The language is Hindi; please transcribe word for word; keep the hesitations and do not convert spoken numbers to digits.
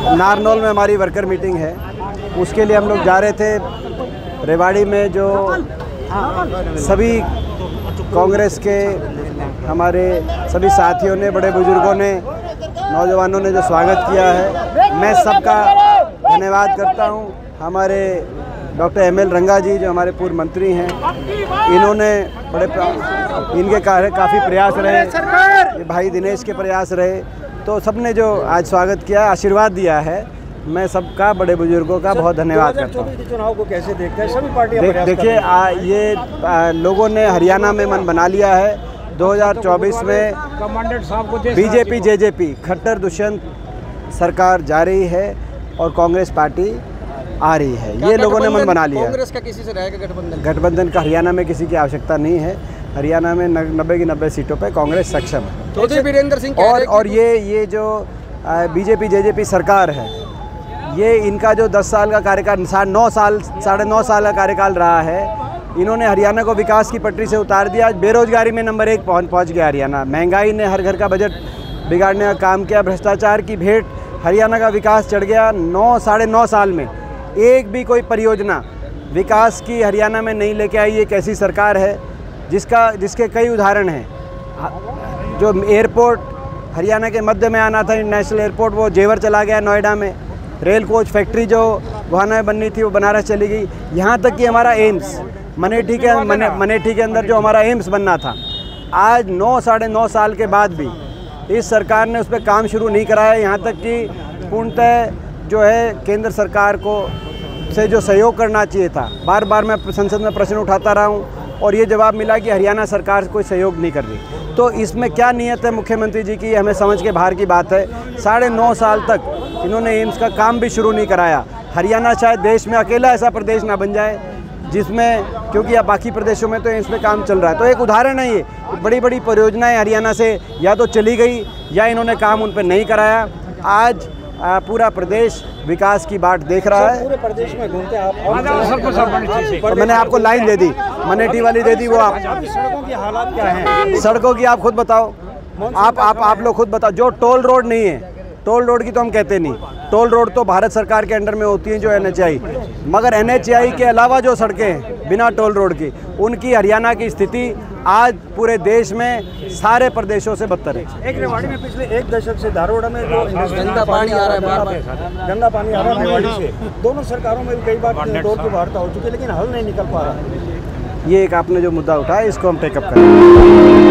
नारनौल में हमारी वर्कर मीटिंग है, उसके लिए हम लोग जा रहे थे। रेवाड़ी में जो सभी कांग्रेस के हमारे सभी साथियों ने, बड़े बुजुर्गों ने, नौजवानों ने जो स्वागत किया है, मैं सबका धन्यवाद करता हूं। हमारे डॉक्टर एम एल रंगा जी जो हमारे पूर्व मंत्री हैं, इन्होंने बड़े इनके कार्य काफ़ी प्रयास रहे, भाई दिनेश के प्रयास रहे, तो सबने जो आज स्वागत किया, आशीर्वाद दिया है, मैं सबका, बड़े बुजुर्गों का बहुत धन्यवाद करता हूँ। चुनाव को कैसे देखते हैं सभी पार्टियां? देख, देखिए ये आ, लोगों ने हरियाणा में मन बना लिया है। दो हज़ार चौबीस में कमांडेंट साहब को बीजेपी जेजेपी खट्टर दुष्यंत सरकार जा रही है और कांग्रेस पार्टी आ रही है, ये लोगों ने मन बना लिया। कांग्रेस का किसी से रहेगा गठबंधन? गठबंधन का हरियाणा में किसी की आवश्यकता नहीं है। हरियाणा में नब्बे की नब्बे सीटों पे कांग्रेस सक्षम है। चौधरी वीरेंद्र सिंह और और ये ये जो बीजेपी जेजेपी सरकार है, ये इनका जो दस साल का कार्यकाल, साढ़े नौ साल साढ़े नौ साल का कार्यकाल रहा है, इन्होंने हरियाणा को विकास की पटरी से उतार दिया। आज बेरोजगारी में नंबर एक पहुँच पहुँच गया हरियाणा। महंगाई ने हर घर का बजट बिगाड़ने का काम किया। भ्रष्टाचार की भेंट हरियाणा का विकास चढ़ गया। नौ साढ़े नौ साल में एक भी कोई परियोजना विकास की हरियाणा में नहीं लेके आई। एक ऐसी सरकार है जिसका जिसके कई उदाहरण हैं। जो एयरपोर्ट हरियाणा के मध्य में आना था, इंटरनेशनल एयरपोर्ट, वो जेवर चला गया नोएडा में। रेल कोच फैक्ट्री जो गुहाना में बननी थी वो बनारस चली गई। यहाँ तक कि हमारा एम्स मनेठी के मने, मनेठी के अंदर जो हमारा एम्स बनना था, आज नौ साढ़े नौ साल के बाद भी इस सरकार ने उस पर काम शुरू नहीं कराया। यहाँ तक कि पूर्णतः जो है केंद्र सरकार को से जो सहयोग करना चाहिए था, बार बार मैं संसद में प्रश्न उठाता रहा हूँ और ये जवाब मिला कि हरियाणा सरकार कोई सहयोग नहीं कर रही। तो इसमें क्या नीयत है मुख्यमंत्री जी की, हमें समझ के बाहर की बात है। साढ़े नौ साल तक इन्होंने एम्स का काम भी शुरू नहीं कराया। हरियाणा शायद देश में अकेला ऐसा प्रदेश ना बन जाए जिसमें, क्योंकि अब बाकी प्रदेशों में तो एम्स पे काम चल रहा है। तो एक उदाहरण है ये, बड़ी बड़ी परियोजनाएं हरियाणा से या तो चली गई या इन्होंने काम उन पर नहीं कराया। आज आ, पूरा प्रदेश विकास की बाट देख रहा है। पूरे प्रदेश में घूमते आप और मैंने आपको लाइन दे दी, मनेठी वाली दे दी, वो आप सड़कों की हालात क्या है? सड़कों की आप खुद बताओ, आप आप आप लोग खुद बताओ। जो टोल रोड नहीं है, टोल रोड की तो हम कहते नहीं, टोल रोड तो भारत सरकार के अंडर में होती हैं, जो एन एच आई, मगर एन एच आई के अलावा जो सड़कें हैं बिना टोल रोड की, उनकी हरियाणा की स्थिति आज पूरे देश में सारे प्रदेशों से बदतर है। एक रेवाड़ी में पिछले एक दशक से धारोड़ा में जो गंदा पानी आ रहा है, बार बार गंदा पानी आ रहा है रेवाड़ी से, दोनों सरकारों में कई बार दौर की वार्ता हो चुकी है, लेकिन हल नहीं निकल पा रहा। ये एक आपने जो मुद्दा उठाया, इसको हम टेकअप करें।